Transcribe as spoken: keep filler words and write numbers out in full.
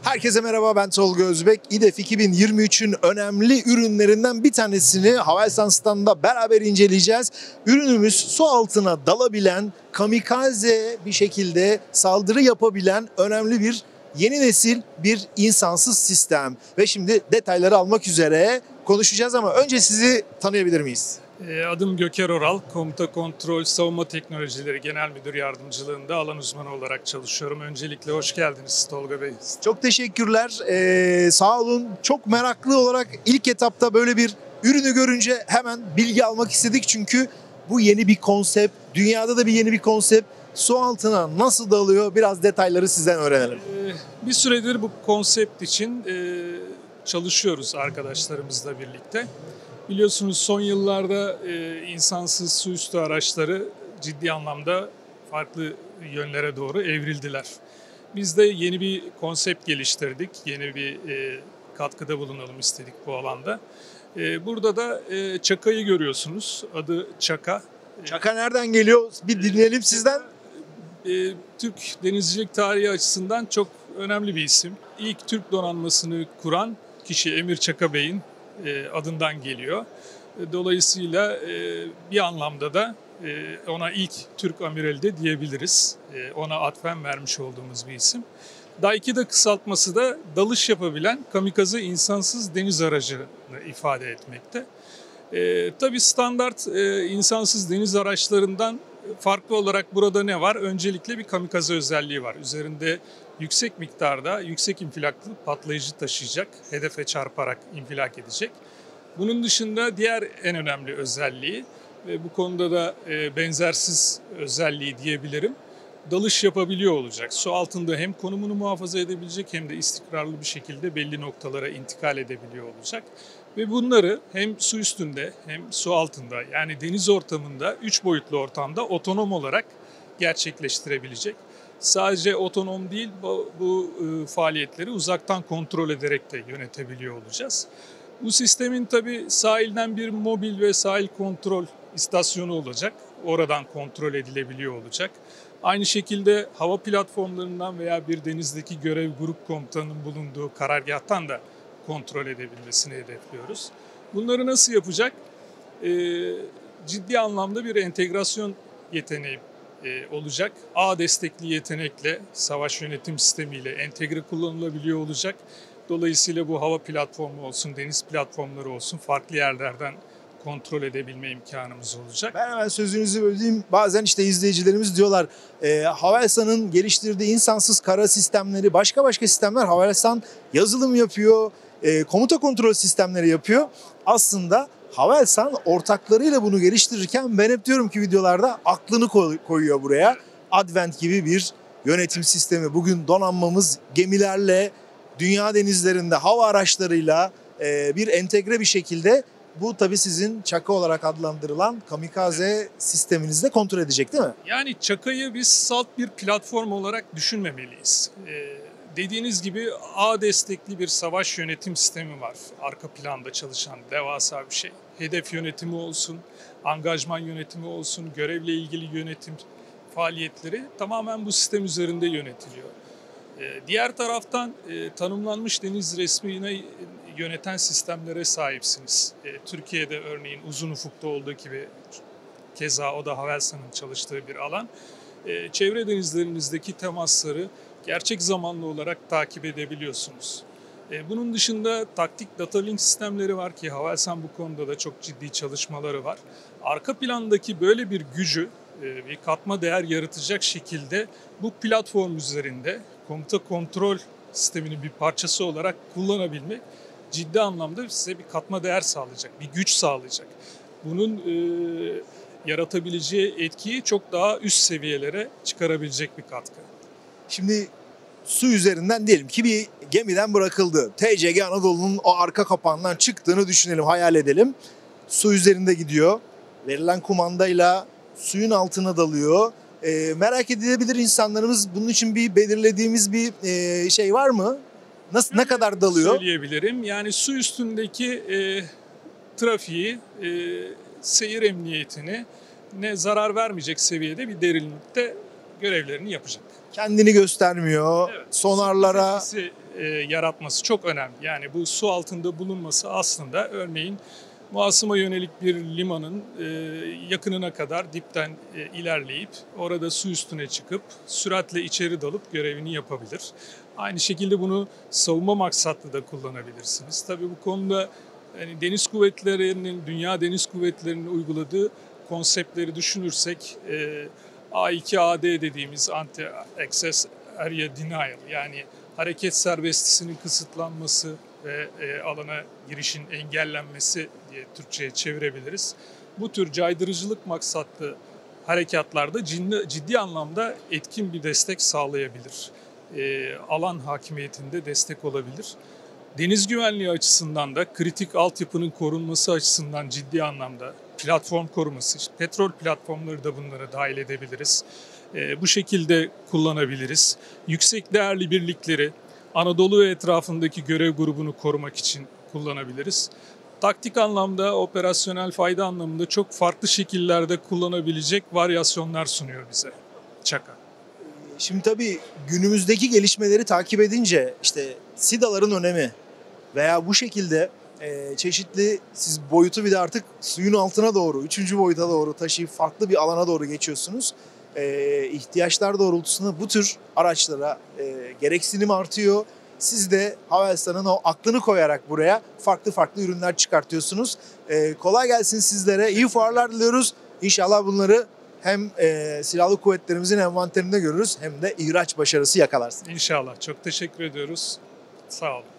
Herkese merhaba, ben Tolga Özbek. İDEF iki bin yirmi üçün önemli ürünlerinden bir tanesini Havelsan standında beraber inceleyeceğiz. Ürünümüz su altına dalabilen, kamikaze bir şekilde saldırı yapabilen önemli bir yeni nesil bir insansız sistem. Ve şimdi detayları almak üzere konuşacağız ama önce sizi tanıyabilir miyiz? Adım Göker Oral, Komuta Kontrol Savunma Teknolojileri Genel Müdür Yardımcılığında alan uzmanı olarak çalışıyorum. Öncelikle hoş geldiniz Tolga Bey. Çok teşekkürler. Ee, sağ olun. Çok meraklı olarak ilk etapta böyle bir ürünü görünce hemen bilgi almak istedik. Çünkü bu yeni bir konsept. Dünyada da bir yeni bir konsept. Su altına nasıl dalıyor? Biraz detayları sizden öğrenelim. Ee, bir süredir bu konsept için e, çalışıyoruz arkadaşlarımızla birlikte. Biliyorsunuz son yıllarda e, insansız su üstü araçları ciddi anlamda farklı yönlere doğru evrildiler. Biz de yeni bir konsept geliştirdik, yeni bir e, katkıda bulunalım istedik bu alanda. E, burada da e, Çaka'yı görüyorsunuz, adı Çaka. Çaka nereden geliyor? Bir dinleyelim sizden. E, Türk denizcilik tarihi açısından çok önemli bir isim. İlk Türk donanmasını kuran kişi Emir Çaka Bey'in adından geliyor. Dolayısıyla bir anlamda da ona ilk Türk amirali de diyebiliriz. Ona atfen vermiş olduğumuz bir isim. Daikida kısaltması da dalış yapabilen kamikaze insansız deniz aracını ifade etmekte. Tabii standart insansız deniz araçlarından farklı olarak burada ne var? Öncelikle bir kamikaze özelliği var. Üzerinde yüksek miktarda, yüksek infilaklı patlayıcı taşıyacak, hedefe çarparak infilak edecek. Bunun dışında diğer en önemli özelliği ve bu konuda da benzersiz özelliği diyebilirim, dalış yapabiliyor olacak. Su altında hem konumunu muhafaza edebilecek hem de istikrarlı bir şekilde belli noktalara intikal edebiliyor olacak. Ve bunları hem su üstünde hem su altında, yani deniz ortamında, üç boyutlu ortamda otonom olarak gerçekleştirebilecek. Sadece otonom değil, bu, bu e, faaliyetleri uzaktan kontrol ederek de yönetebiliyor olacağız. Bu sistemin tabii sahilden bir mobil ve sahil kontrol istasyonu olacak. Oradan kontrol edilebiliyor olacak. Aynı şekilde hava platformlarından veya bir denizdeki görev grup komutanının bulunduğu karargâhtan da kontrol edebilmesini hedefliyoruz. Bunları nasıl yapacak? Ee, ciddi anlamda bir entegrasyon yeteneği e, olacak. Ağ destekli yetenekle, savaş yönetim sistemiyle entegre kullanılabiliyor olacak. Dolayısıyla bu hava platformu olsun, deniz platformları olsun farklı yerlerden kontrol edebilme imkanımız olacak. Ben hemen sözünüzü böleyim. Bazen işte izleyicilerimiz diyorlar e, Havelsan'ın geliştirdiği insansız kara sistemleri, başka başka sistemler, Havelsan yazılım yapıyor, e, komuta kontrol sistemleri yapıyor. Aslında Havelsan ortaklarıyla bunu geliştirirken ben hep diyorum ki videolarda aklını koyuyor buraya. Advent gibi bir yönetim sistemi. Bugün donanmamız gemilerle, dünya denizlerinde hava araçlarıyla e, bir entegre bir şekilde bu tabii sizin Çaka olarak adlandırılan kamikaze sisteminizde kontrol edecek değil mi? Yani Çaka'yı biz salt bir platform olarak düşünmemeliyiz. Ee, dediğiniz gibi ağ destekli bir savaş yönetim sistemi var. Arka planda çalışan devasa bir şey. Hedef yönetimi olsun, angajman yönetimi olsun, görevle ilgili yönetim faaliyetleri tamamen bu sistem üzerinde yönetiliyor. Ee, diğer taraftan e, tanımlanmış deniz resmine yöneten sistemlere sahipsiniz. E, Türkiye'de örneğin uzun ufukta olduğu gibi, keza o da Havelsan'ın çalıştığı bir alan. E, çevre denizlerinizdeki temasları gerçek zamanlı olarak takip edebiliyorsunuz. E, bunun dışında taktik data link sistemleri var ki Havelsan bu konuda da çok ciddi çalışmaları var. Arka plandaki böyle bir gücü e, bir katma değer yaratacak şekilde bu platform üzerinde komuta kontrol sisteminin bir parçası olarak kullanabilmek ciddi anlamda size bir katma değer sağlayacak, bir güç sağlayacak. Bunun e, yaratabileceği etkiyi çok daha üst seviyelere çıkarabilecek bir katkı. Şimdi su üzerinden diyelim ki bir gemiden bırakıldı. T C G Anadolu'nun o arka kapağından çıktığını düşünelim, hayal edelim. Su üzerinde gidiyor. Verilen kumandayla suyun altına dalıyor. E, merak edebilir insanlarımız, bunun için bir belirlediğimiz bir e, şey var mı? Nasıl, ne kadar dalıyor? Söyleyebilirim. Yani su üstündeki e, trafiği, e, seyir emniyetini ne zarar vermeyecek seviyede bir derinlikte görevlerini yapacak. Kendini göstermiyor. Evet, Sonarlara su etkisi e, yaratması çok önemli. Yani bu su altında bulunması aslında örneğin Muasım'a yönelik bir limanın e, yakınına kadar dipten e, ilerleyip orada su üstüne çıkıp süratle içeri dalıp görevini yapabilir. Aynı şekilde bunu savunma maksatlı da kullanabilirsiniz. Tabii bu konuda yani deniz kuvvetlerinin, dünya deniz kuvvetlerinin uyguladığı konseptleri düşünürsek e, A iki A D dediğimiz Anti-Access Area Denial, yani hareket serbestisinin kısıtlanması ve e, alana girişin engellenmesi diye Türkçe'ye çevirebiliriz. Bu tür caydırıcılık maksatlı harekatlarda ciddi, ciddi anlamda etkin bir destek sağlayabilir. E, alan hakimiyetinde destek olabilir. Deniz güvenliği açısından da kritik altyapının korunması açısından ciddi anlamda platform koruması, işte petrol platformları da bunlara dahil edebiliriz. E, bu şekilde kullanabiliriz. Yüksek değerli birlikleri Anadolu ve etrafındaki görev grubunu korumak için kullanabiliriz. Taktik anlamda, operasyonel fayda anlamında çok farklı şekillerde kullanabilecek varyasyonlar sunuyor bize Çaka. Şimdi tabii günümüzdeki gelişmeleri takip edince işte SİDA'ların önemi veya bu şekilde e, çeşitli siz boyutu bir de artık suyun altına doğru, üçüncü boyuta doğru taşıyıp farklı bir alana doğru geçiyorsunuz. E, ihtiyaçlar doğrultusunda bu tür araçlara e, gereksinim artıyor. Siz de Havelsan'ın o aklını koyarak buraya farklı farklı ürünler çıkartıyorsunuz. E, kolay gelsin sizlere. İyi fuarlar diliyoruz. İnşallah bunları hem e, silahlı kuvvetlerimizin envanterinde görürüz hem de ihraç başarısı yakalarsınız. İnşallah. Çok teşekkür ediyoruz. Sağ olun.